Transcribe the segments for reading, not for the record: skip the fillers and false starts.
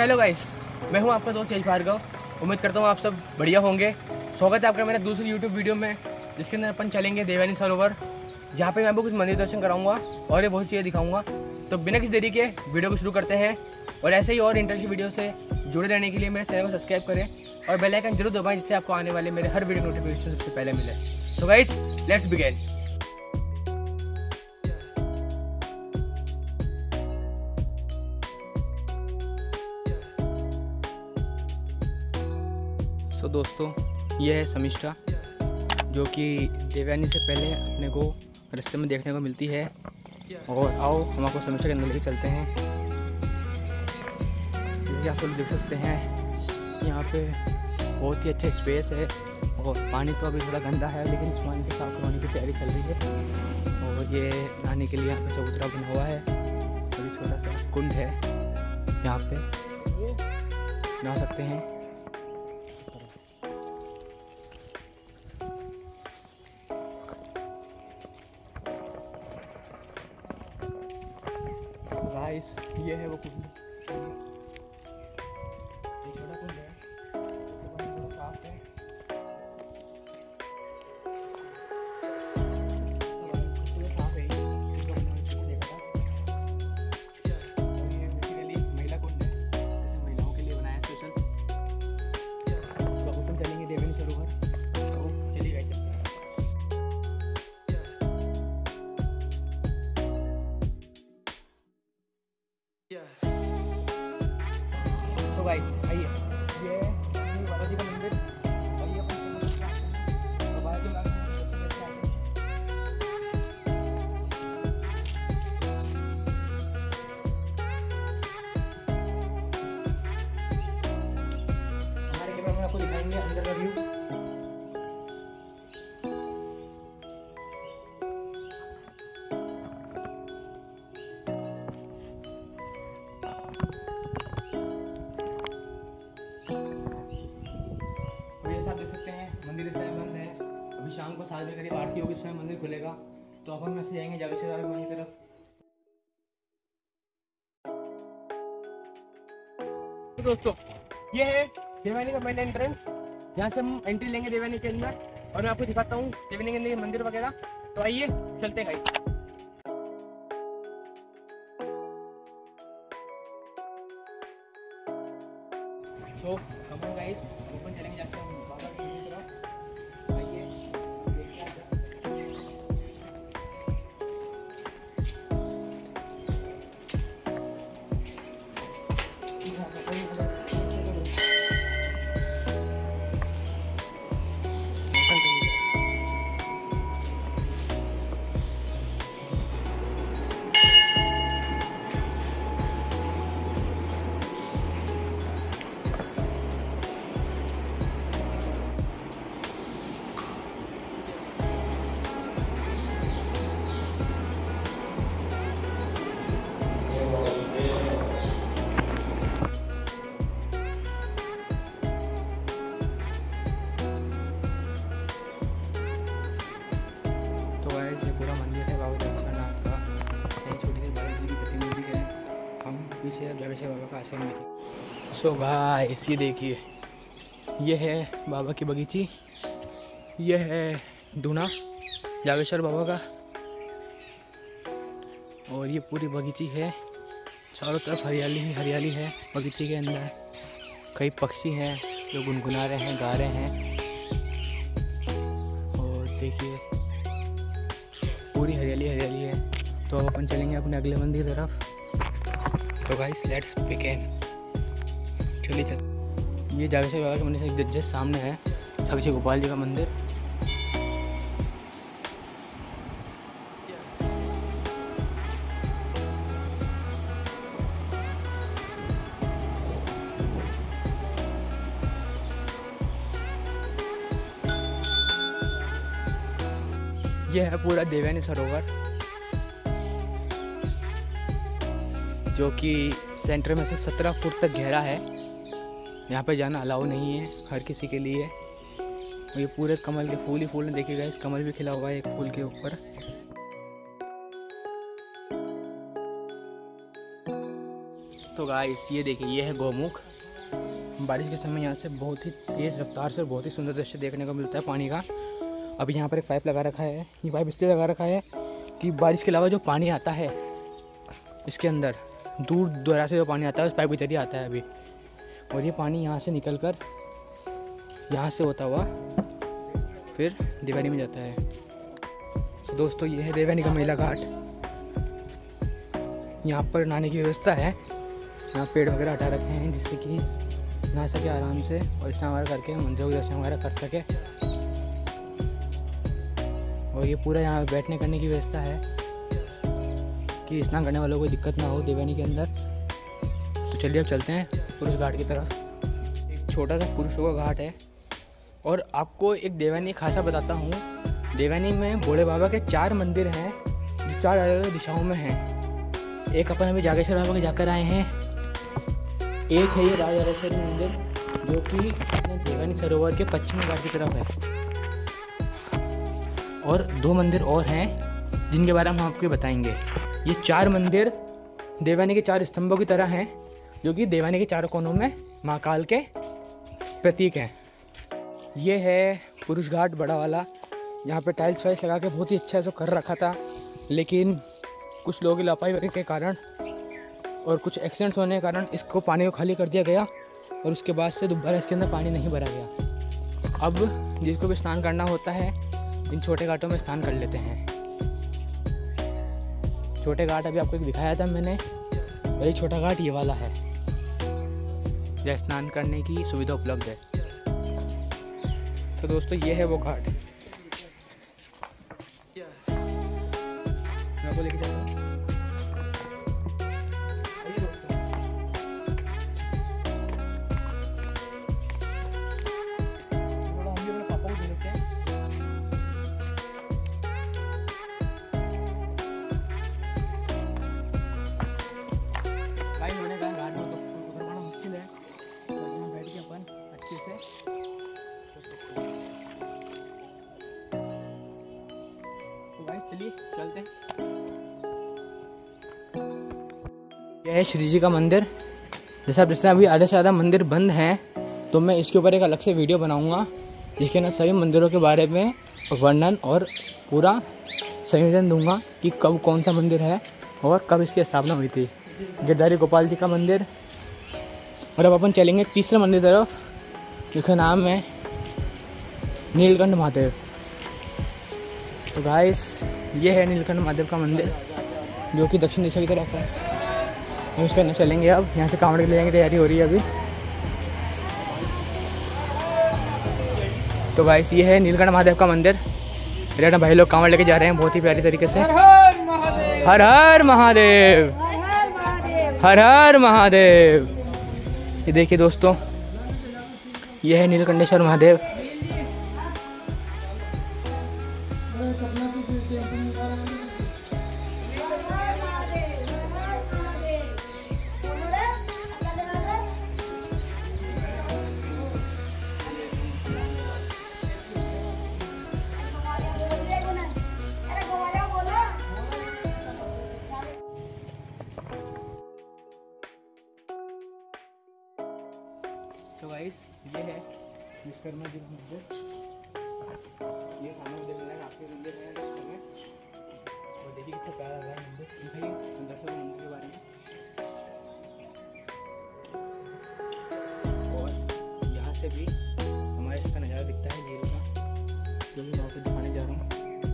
Hello guys, मैं हूं आपका दोस्त यश भार्गव। उम्मीद करता हूं आप सब बढ़िया होंगे। स्वागत है आपका मेरे दूसरी यूट्यूब वीडियो में, जिसके अंदर अपन चलेंगे देवयानी सरोवर, जहां पे मैं आपको कुछ मंदिर दर्शन कराऊंगा और ये बहुत चीज़ें दिखाऊंगा। तो बिना किसी देरी के वीडियो को शुरू करते हैं। और ऐसे ही और इंटरेस्टिंग वीडियो से जुड़े रहने के लिए मेरे चैनल को सब्सक्राइब करें और बेल आइकन जरूर दबाएं, जिससे आपको आने वाले मेरे हर वीडियो नोटिफिकेशन सबसे पहले मिले। तो गाइस, लेट्स बिगिन। सो दोस्तों, ये है शमिष्ठा, जो कि देवयानी से पहले अपने को रास्ते में देखने को मिलती है। और आओ हम आपको शमिष्ठा के अंदर लेके चलते हैं। ये आप लोग देख सकते हैं, यहाँ पे बहुत ही अच्छा स्पेस है। और पानी तो अभी थोड़ा गंदा है, लेकिन इस पानी को साफ करवाने की तैयारी चल रही है। और ये नहाने के लिए यहाँ पे चबूतरा बना हुआ है और ये छोटा सा कुंड है, यहाँ पे नहा सकते हैं। गाइस, ये है वो कुंड, ये छोटा कुंड है, थोड़ा साफ है। साफ है, और ये बेसिकली महिला कुंड है, जैसे महिलाओं के लिए बनाया स्पेशल। तो अपन चलेंगे देवयानी सरोवर, तो चलिए गाइस चलते हैं। तो गाइस आइए, ये है बालाजी का मंदिर और ये अपन तो बालाजी का दर्शन करके आते हैं। हमारे कैमरा में आपको दिखाएंगे अंदर का व्यू। आप देख सकते हैं मंदिर इस समय बंद है। अभी शाम को 7 बजे करीब आरती होगी, उस समय मंदिर खुलेगा। तो अब हम ऐसे जाएंगे जागेश्वर बाबा की तरफ। तो दोस्तों, ये है देवयानी का मेन एंट्रेंस। यहाँ से हम एंट्री लेंगे देवयानी के अंदर और मैं आपको दिखाता हूँ देवयानी के अंदर मंदिर वगैरह। तो आइए चलते हैं guys. So come on guys, ऊपर चलेंगे जाके हम बाबा की तरफ। आइए देखते हैं। ये पूरा मंदिर है बाबा जागेश्वरनाथ का। एक छोटी सी बालाजी की प्रतिमा भी है। हम पीछे जागेश्वर बाबा का आश्रम देखें। सो गाइस, ये देखिए, ये है बाबा की बगीची, ये है दूना जागेश्वर बाबा का। और ये पूरी बगीची है, चारों तरफ हरियाली ही हरियाली है। बगीचे के अंदर कई पक्षी हैं जो गुनगुना रहे हैं, गा रहे हैं। और देखिए पूरी हरियाली हरियाली है। तो अब अपन चलेंगे अपने अगले मंदिर की तरफ। तो गाइस, लेट्स बिगिन। चलिए चल। ये जागेश्वर बाबा के मंदिर से जस्ट सामने है साक्षी गोपाल जी का मंदिर। यह है पूरा देवयानी सरोवर, जो कि सेंटर में से 17 फुट तक गहरा है। यहाँ पे जाना अलाउ नहीं है हर किसी के लिए। और ये पूरे कमल के फूल ही फूल हैं, देखिएगा इस कमल भी खिला हुआ है एक फूल के ऊपर। तो गाइस ये देखिए, ये है गौमुख। बारिश के समय यहाँ से बहुत ही तेज़ रफ्तार से बहुत ही सुंदर दृश्य देखने को मिलता है पानी का। अभी यहाँ पर एक पाइप लगा रखा है, ये पाइप इसलिए लगा रखा है कि बारिश के अलावा जो पानी आता है इसके अंदर, दूर दराज से जो पानी आता है उस पाइप के जरिए आता है अभी, और ये पानी यहाँ से निकल कर यहाँ से होता हुआ फिर देवयानी में जाता है। तो दोस्तों ये है देवयानी का महिला घाट। यहाँ पर नहाने की व्यवस्था है, यहाँ पेड़ वगैरह हटा रखे हैं जिससे कि नहा सके आराम से और स्नान वगैरह करके मंदिरों के दर्शन वगैरह कर सके। और ये पूरा यहाँ बैठने करने की व्यवस्था है कि स्नान करने वालों को कोई दिक्कत ना हो देवयानी के अंदर। तो चलिए अब चलते हैं पुरुष घाट की तरफ। एक छोटा सा पुरुषों का घाट है और आपको एक देवयानी खासा बताता हूँ। देवयानी में भोले बाबा के 4 मंदिर हैं जो 4 अलग अलग दिशाओं में हैं। एक अपन अभी जागेश्वर बाबा के जाकर आए हैं, एक है ये राजराजेश्वरी मंदिर जो कि देवयानी सरोवर के पश्चिमी घाट की तरफ है, और 2 मंदिर और हैं जिनके बारे में हम आपको बताएंगे। ये 4 मंदिर देवयानी के 4 स्तंभों की तरह हैं जो कि देवयानी के 4 कोनों में महाकाल के प्रतीक हैं। ये है पुरुष घाट बड़ा वाला। यहाँ पे टाइल्स वाइल्स लगा के बहुत ही अच्छा से कर रखा था, लेकिन कुछ लोगों की लापरवाही के कारण और कुछ एक्सीडेंट्स होने के कारण इसको पानी को खाली कर दिया गया और उसके बाद से दोबारा इसके अंदर पानी नहीं भरा गया। अब जिसको भी स्नान करना होता है इन छोटे घाटों में स्नान कर लेते हैं। छोटे घाट अभी आपको दिखाया था मैंने, और ये छोटा घाट ये वाला है जहाँ स्नान करने की सुविधा उपलब्ध है। तो दोस्तों ये है वो घाट, मैं आपको लेके जाऊँगा। चलिए चलते हैं। यह है श्री जी का मंदिर। जैसे अभी आधे से ज़्यादा मंदिर बंद हैं, तो मैं इसके ऊपर एक अलग से वीडियो बनाऊंगा जिसके अंदर सभी मंदिरों के बारे में वर्णन और पूरा संयोजन दूंगा कि कब कौन सा मंदिर है और कब इसकी स्थापना हुई थी। गिरधारी गोपाल जी का मंदिर। और अब अपन चलेंगे तीसरे मंदिर तरफ जिसका नाम है नीलकंठ महादेव। तो गाइस ये है नीलकंठ महादेव का मंदिर जो कि दक्षिण दिशा की तरफ है। हम इसके अंदर चलेंगे। अब यहाँ से कांवड़ के ले जाने की तैयारी हो रही है अभी। तो गाइस ये है नीलकंठ महादेव का मंदिर। मेरे भाई लोग कांवड़ लेके जा रहे हैं बहुत ही प्यारी तरीके से। हर हर महादेव, हर हर महादेव। ये देखिए दोस्तों, ये है नीलकंठेश्वर महादेव। तो गाइस ये है विश्वकर्मा जी का मंदिर। ये सामने मुझे मिला है आपके मंदिर है इस समय, और देखिए कितना प्यारा लग रहा है मंदिर। दिखाइए दर्शकों मंदिर के बारे में। और यहाँ से भी हमारे इसका नज़ारा दिखता है झील का, जो भी मैं आपको दिखाने जा रहा हूँ।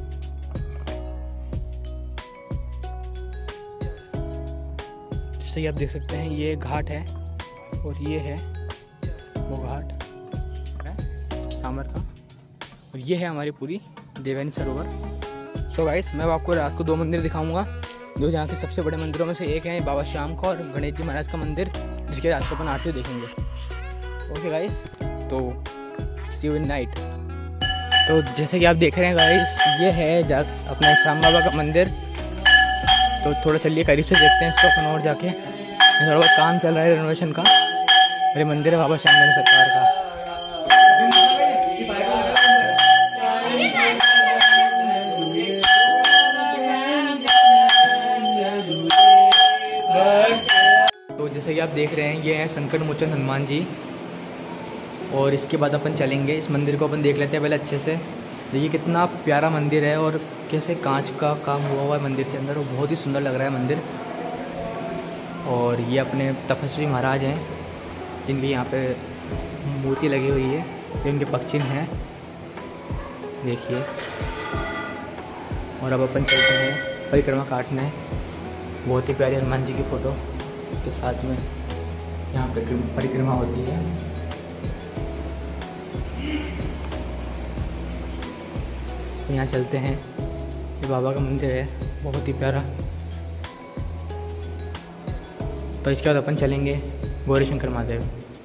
जैसे कि आप देख सकते हैं ये घाट है और ये है वो घाट है सामर का, और ये है हमारी पूरी देवयानी सरोवर। सो गाइस मैं आपको रात को 2 मंदिर दिखाऊंगा जो यहाँ के सबसे बड़े मंदिरों में से एक है बाबा श्याम का और गणेश जी महाराज का मंदिर, जिसके रात को अपन आरती देखेंगे। ओके गाइस, तो सी यू इन नाइट। तो जैसे कि आप देख रहे हैं गाइस, ये है अपना श्याम बाबा का मंदिर। तो थोड़ा चलिए करीब से देखते हैं इसको अपन और जाके। थोड़ा बहुत काम चल रहा है रेनोवेशन का। मेरे मंदिर है बाबा श्याम सरकार का। तो जैसे कि आप देख रहे हैं ये हैं संकट मोचन हनुमान जी। और इसके बाद अपन चलेंगे, इस मंदिर को अपन देख लेते हैं पहले अच्छे से। देखिए कितना प्यारा मंदिर है और कैसे कांच का काम हुआ है मंदिर के अंदर, वो बहुत ही सुंदर लग रहा है मंदिर। और ये अपने तपस्वी महाराज हैं जिनकी यहाँ पे मूर्ति लगी हुई है, ये उनके पक्षिण हैं, देखिए। और अब अपन चलते हैं परिक्रमा काटने। बहुत ही प्यारी हनुमान जी की फ़ोटो के साथ में यहाँ पे परिक्रमा होती है। तो यहाँ चलते हैं, ये बाबा का मंदिर है, बहुत ही प्यारा। तो इसके बाद अपन चलेंगे गौरी शंकर महादेव।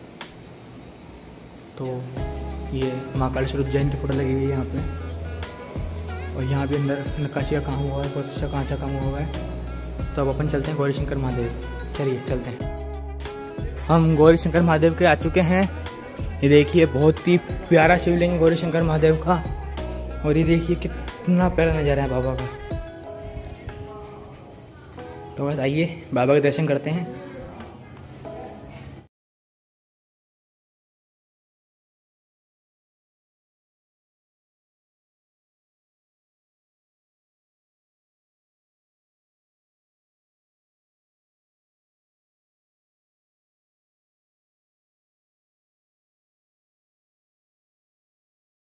तो ये महाकालेश्वर उज्जैन की फ़ोटो लगी हुई है यहाँ पे, और यहाँ भी अंदर नक्काशी का काम हुआ है, बहुत अच्छा कांच का काम हुआ है। तो अब अपन चलते हैं गौरी शंकर महादेव, चलिए चलते हैं। हम गौरी शंकर महादेव के आ चुके हैं। ये देखिए बहुत ही प्यारा शिवलिंग गौरी शंकर महादेव का, और ये देखिए कितना प्यारा नज़ारा है बाबा का। तो बस आइए बाबा के दर्शन करते हैं।